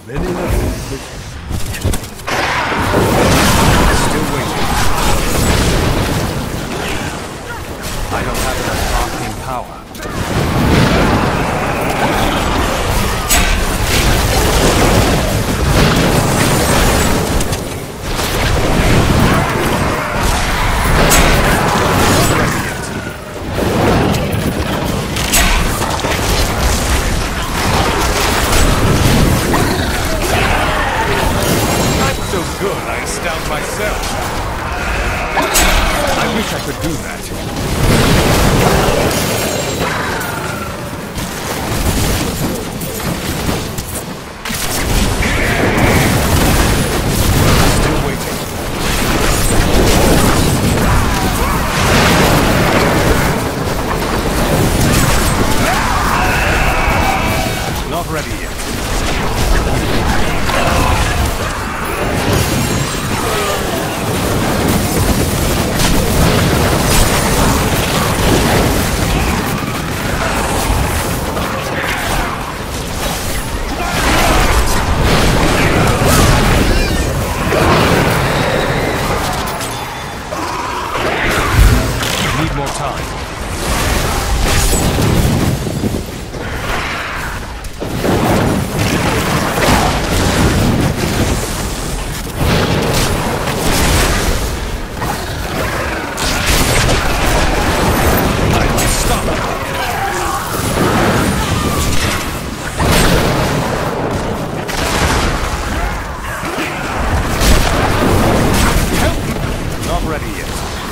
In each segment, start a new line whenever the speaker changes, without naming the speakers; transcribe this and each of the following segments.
Many lessons.
Still waiting. I don't have enough arcane power.
Good, I astound myself. I wish I could do that. Still waiting. Not ready yet. More time. Not ready yet.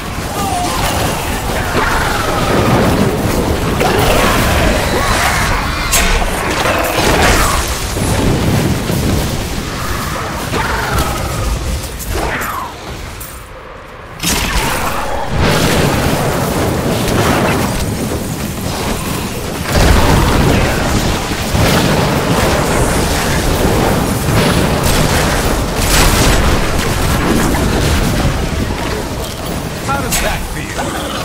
How does that feel?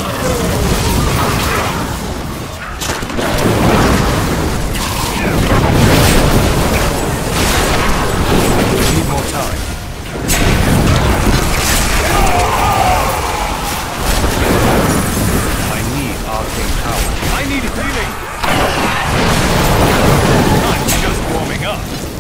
Need more time. I need arcane power. I need healing! I'm just warming up.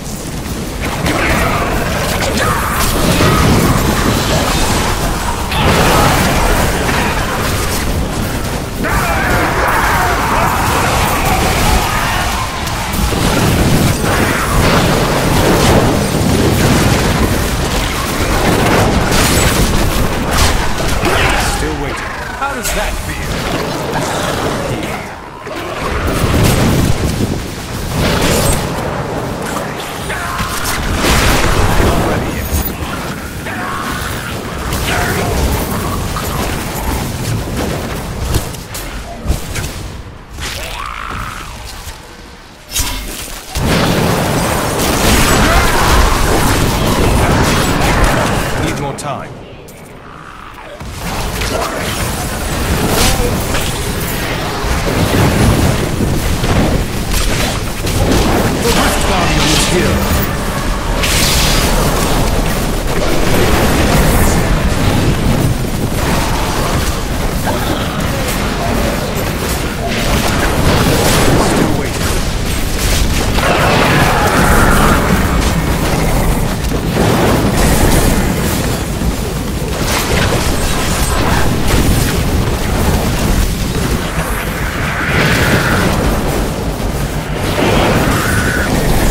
Still waiting. How does that feel? Not ready yet. Need more time. The Rift Guardian is here. Still waiting.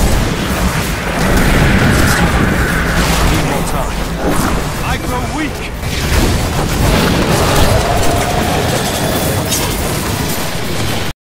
Need more time. I grow weak.